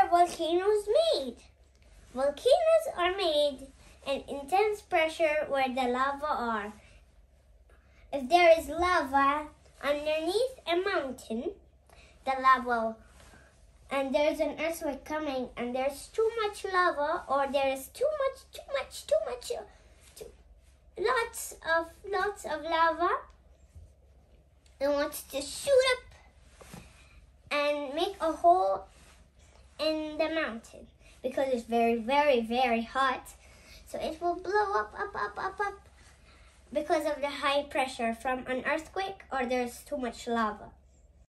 volcanoes made? Volcanoes are made in intense pressure where the lava are. If there is lava underneath a mountain, the lava, and there's an earthquake coming, and there's too much lava, or there is lots of lava, it wants to shoot up and make a hole in the mountain because it's very, very, very hot. So it will blow up because of the high pressure from an earthquake or there's too much lava.